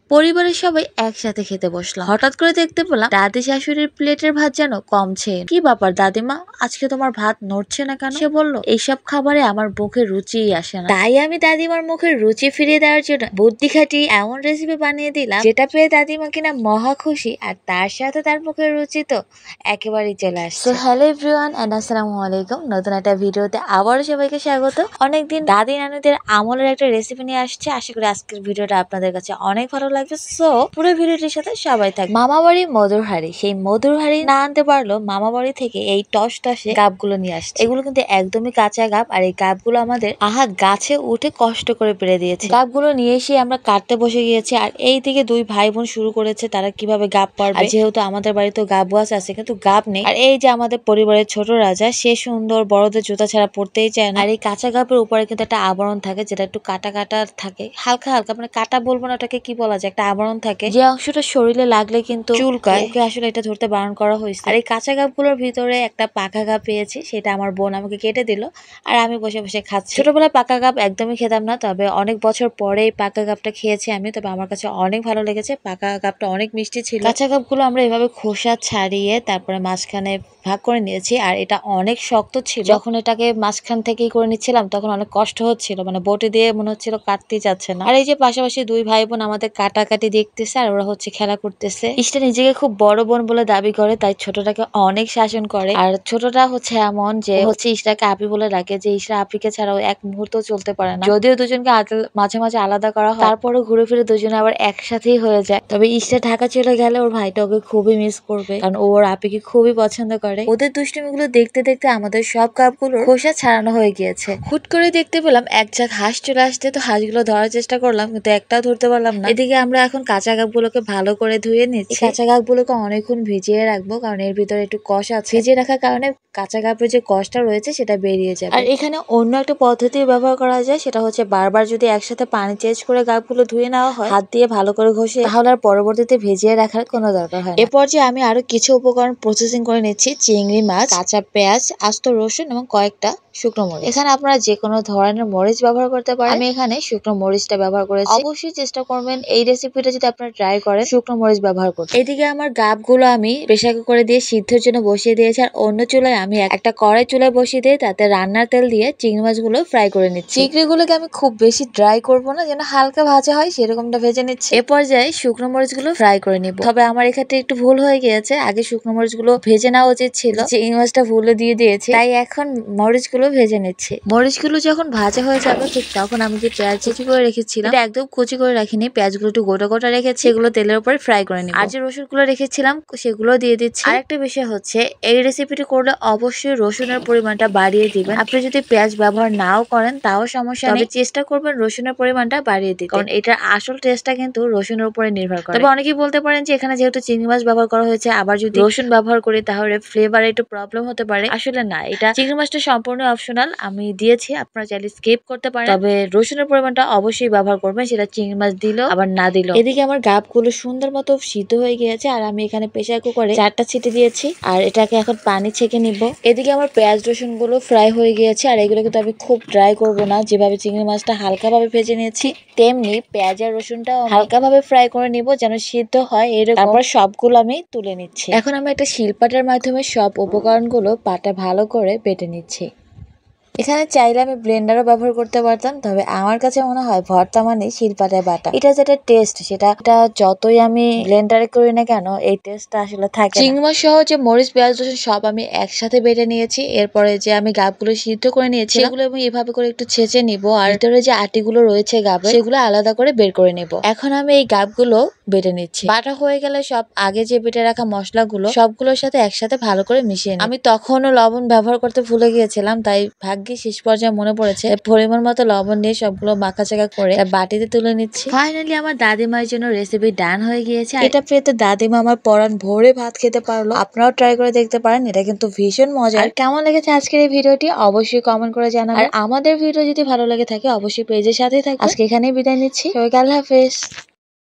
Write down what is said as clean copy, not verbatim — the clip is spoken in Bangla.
পরিবারের সবাই একসাথে খেতে বসলাম। হঠাৎ করে দেখতে পেলাম দাদি শাশুড়ির প্লেটের ভাত যেন কমছে। কি ব্যাপার দাদিমা, আজকে তোমার ভাত নড়ছে না কেন? সে বলল, এইসব খাবারে আমার মুখে রুচিই আসে না। তাই আমি দাদিমার মুখের রুচি ফিরিয়ে দেওয়ার জন্য বুদ্ধি খাটিয়ে এমন রেসিপি বানিয়ে দিলাম, যেটা পেয়ে দাদিমা কিনা মহা খুশি, আর তার সাথে তার মুখের রুচি তো একেবারেই চলে আসছে। হ্যালো এভরিওয়ান এন্ড আসসালামু আলাইকুম। নতুন একটা ভিডিওতে আবারও সবাইকে স্বাগত। অনেকদিন দাদি নানুদের আমলের একটা রেসিপি নিয়ে আসছে। আশা করি আজকের ভিডিওটা আপনাদের কাছে অনেক ভালো লাগবে। সো পুরো ভিডিওটির সাথে সবাই থাকবে। মামা বাড়ি মধুর হাড়ি, সেই মধুর হাড়ি না আনতে পারলো মামা বাড়ি থেকে এই টস টসে গাবগুলো নিয়ে আসছে। এগুলো কিন্তু একদমই কাঁচা গাব, আর এই গাবগুলো আমাদের গাছে উঠে কষ্ট করে পেরে দিয়েছে। গাবগুলো নিয়ে এসে আমরা কাটতে বসে গিয়েছি, আর এই থেকে দুই ভাই বোন শুরু করেছে তারা কিভাবে গাব পারবে। যেহেতু আমাদের বাড়িতে গাব গাছ আছে কিন্তু গাব নেই, আর এই যে আমাদের পরিবারের ছোট রাজা, সে সুন্দর বড়দের জুতা ছাড়া পড়তেই চায় না। আর এই কাঁচা গাবের উপরে কিন্তু একটা আবরণ থাকে, যেটা একটু কাটা কাটা থাকে, হালকা হালকা, মানে কাটা বলবো না, ওটাকে কি বলা যায়, একটা আবরণ থাকে যে অংশটা শরীরে লাগলে কিন্তু চুলকায়। ওকে আসলে এটা ধরতে বারণ করা হয়েছে। আর এই কাঁচা গাবগুলোর ভিতরে একটা পাকা গাব পেয়েছি, সেটা আমার বোন আমাকে কেটে দিল, আর আমি বসে বসে খাচ্ছি। ছোটবেলায় পাকা গাব একদমই খেতাম না, তবে অনেক বছর পরে পাকা গাবটা খেয়েছি আমি, তবে আমার কাছে অনেক ভালো লেগেছে। পাকা গাবটা অনেক মিষ্টি ছিল। কাঁচা গাবগুলো আমরা এভাবে খোসা ছাড়িয়ে তারপরে মাঝখানে ভাগ করে নিয়েছি, আর এটা অনেক শক্ত ছিল। যখন এটাকে মাঝখান থেকেই করে নিচ্ছিলাম তখন অনেক কষ্ট হচ্ছিল, মানে বটি দিয়ে মনে হচ্ছিল কাটতেই যাচ্ছে না। আর এই যে পাশাপাশি দুই ভাই বোন আমাদের কাটাকাটি দেখতেছে, আর ওরা হচ্ছে খেলা করতেছে। ইসটা নিজেকে খুব বড় বোন বলে দাবি করে, তাই ছোটটাকে অনেক শাসন করে। আর ছোটটা হচ্ছে এমন যে হচ্ছে ইসটাকে আপি বলে ডাকে, যে ইসরা আপিকে ছাড়াও এক মুহূর্ত চলতে পারে না। যদিও দুজনকে মাঝে মাঝে আলাদা করা হয়, তারপরে ঘুরে ফিরে দুজনে আবার একসাথেই হয়ে যায়। তবে ইসটা ঢাকা চলে গেলে ওর ভাইটা ওকে খুবই মিস করবে, কারণ ওর আপিকে খুবই পছন্দ করে। ওদের দুষ্টুমিগুলো দেখতে দেখতে আমাদের সব গাবগুলো খোসা ছাড়ানো হয়ে গিয়েছে। হুট করে দেখতে পেলাম এক ঝাঁক হাঁস চলে আসতে, তো হাঁসগুলো ধরার চেষ্টা করলাম কিন্তু একটাও ধরতে পারলাম না। এদিকে আমরা এখন কাঁচা গাবগুলোকে ভালো করে ধুয়ে নিচ্ছি। কাঁচা গাবগুলোকে অনেকক্ষণ ভিজিয়ে রাখবো, কারণ এর ভিতরে একটু কষ আছে। ভিজিয়ে রাখার কারণে কাঁচা গাবের যে কষটা রয়েছে সেটা বেরিয়ে যাবে। আর এখানে অন্য একটা পদ্ধতি ব্যবহার করা যায়, সেটা হচ্ছে বারবার যদি একসাথে পানি চেঞ্জ করে গাবগুলো ধুয়ে নেওয়া হয় হাত দিয়ে ভালো করে ঘষে, তাহলে আর পরবর্তীতে ভিজিয়ে রাখার কোনো দরকার হয় না। এ পর্যায়ে আমি আরো কিছু উপকরণ প্রসেসিং করে নিচ্ছি। চিংড়ি মাছ, কাঁচা পেঁয়াজ, আস্ত রসুন এবং কয়েকটা শুকনো মরিচ। এখানে আপনারা যে কোনো ধরনের মরিচ ব্যবহার করতে পারেন, আমি এখানে শুকনো মরিচটা ব্যবহার করেছি। অবশ্যই চেষ্টা করবেন এই রেসিপিটা যদি আপনারা ট্রাই করেন শুকনো মরিচ ব্যবহার করতে। এদিকে আমার গাবগুলো আমি প্রেসার কুকারে দিয়ে সিদ্ধের জন্য বসিয়ে দিয়েছি, আর অন্য চুলায় আমি একটা কড়াই চুলায় বসিয়ে দিয়ে তাতে রান্নার তেল দিয়ে চিংড়ি মাছগুলো ফ্রাই করে নিচ্ছি। চিংড়িগুলোকে আমি খুব বেশি ড্রাই করবো না, যেন হালকা ভাজা হয় সেরকমটা ভেজে নিচ্ছি। এ পর্যায়ে শুকনো মরিচগুলো ফ্রাই করে নিব। তবে আমার এক্ষেত্রে একটু ভুল হয়ে গিয়েছে, আগে শুকনো মরিচগুলো ভেজে নেওয়া উচিত ছিল, চিংড়ি মাছটা ভুলে দিয়ে দিয়েছি, তাই এখন মরিচগুলো ভেজে নিচ্ছি। মরিচগুলো যখন ভাজা হয়ে যাবে ঠিক তখন আমি যে পেঁয়াজ কুচি করে রেখেছিলাম, এটা একদম কুচি করে রাখিনি, পেঁয়াজগুলো একটু গোটা গোটা রেখেছি, এগুলো তেলের উপরে ফ্রাই করে নিব। আর যে রসুনগুলো রেখেছিলাম সেগুলো দিয়ে দিচ্ছি। আরেকটা বিষয় হচ্ছে, এই রেসিপিটি করলে অবশ্যই রসুনের পরিমাণটা বাড়িয়ে দিবেন। আপনি যদি পেঁয়াজ ব্যবহার নাও করেন তাও সমস্যা নেই, চেষ্টা করবেন রসুনের পরিমাণটা বাড়িয়ে দিতে, কারণ এটার আসল টেস্টটা কিন্তু রসুনের উপরে নির্ভর করে। তবে অনেকেই বলতে পারেন যে এখানে যেহেতু চিংড়ি মাছ ব্যবহার করা হয়েছে, আবার যদি রসুন ব্যবহার করি তাহলে ফ্লেভারে একটু প্রবলেম হতে পারে। আসলে না, এটা চিংড়ি মাছটা সম্পূর্ণ অপশনাল, আমি দিয়েছি, আপনারা চাইলে স্কিপ করতে পারেন, তবে রসুনের পরিমাণটা অবশ্যই ব্যবহার করবেন, সেটা চিংড়ি মাছ দিলেও আবার না দিলেও। এদিকে আমার গাবগুলো সুন্দর মতো সিদ্ধ হয়ে গিয়েছে, আর আমি এখানে প্রেসার কুকারে 4টা সিটি দিয়েছি, আর এটাকে এখন পানি ছেঁকে নিব। এদিকে আমার পেঁয়াজ রসুন গুলো ফ্রাই হয়ে গিয়েছে, আর এগুলো কিন্তু আমি খুব ড্রাই করব না, যেভাবে চিংড়ি মাছটা হালকা ভাবে ভেজে নিয়েছি তেমনি পেঁয়াজ আর রসুনটাও হালকা ভাবে ফ্রাই করে নিব, যেন সিদ্ধ হয় এরকম। তারপর সবগুলো আমি তুলে নিচ্ছি। এখন আমি একটা শিলপাটার মাধ্যমে সব উপকরণগুলো পাটা ভালো করে বেটে নিচ্ছি। এখানে চাইলে আমি ব্লেন্ডারও ব্যবহার করতে পারতাম, তবে আমার কাছে মনে হয় ভর্তা মানে শিলপাটায় বাটা, এটা যেটা টেস্ট সেটা যতই আমি ব্লেন্ডারে করি না কেন এই টেস্টটা আসলে থাকে। চিংড়ি মাছ সহ যে মরিচ পেঁয়াজ রসুন সব আমি একসাথে বেটে নিয়েছি। এরপরে যে আমি গাবগুলো সিদ্ধ করে নিয়েছি সেগুলো আমি এভাবে করে একটু ছেঁচে নিব, আর ভিতরে যে আটিগুলো রয়েছে গাবে সেগুলো আলাদা করে বের করে নিব। এখন আমি এই গাবগুলো বেটে নিচ্ছি। বাটা হয়ে গেলে সব আগে যে বেটে রাখা মশলাগুলো সবগুলোর সাথে একসাথে ভালো করে মিশিয়ে নিই। আমি তখনও লবণ ব্যবহার করতে ভুলে গিয়েছিলাম, তাই শেষ পর্যায়ে মনে পড়েছে পরিমাণ মতো লবণ দিয়ে সবগুলো মাখাচাকা করে বাটিতে তুলে নিচ্ছি। ফাইনালি আমার দাদিমার জন্য রেসিপি ডান হয়ে গিয়েছে। এটা পেয়ে তো দাদিমা আমার পরান ভরে ভাত খেতে পারলো। আপনারাও ট্রাই করে দেখতে পারেন, এটা কিন্তু ভীষণ মজার। কেমন লেগেছে আজকের এই ভিডিওটি অবশ্যই কমেন্ট করে জানাবেন, আর আমাদের ভিডিও যদি ভালো লেগে থাকে অবশ্যই পেজের সাথেই থাকবেন। আজকে এখানেই বিদায় নিচ্ছি, সবাইকে আল্লাহ হাফেজ।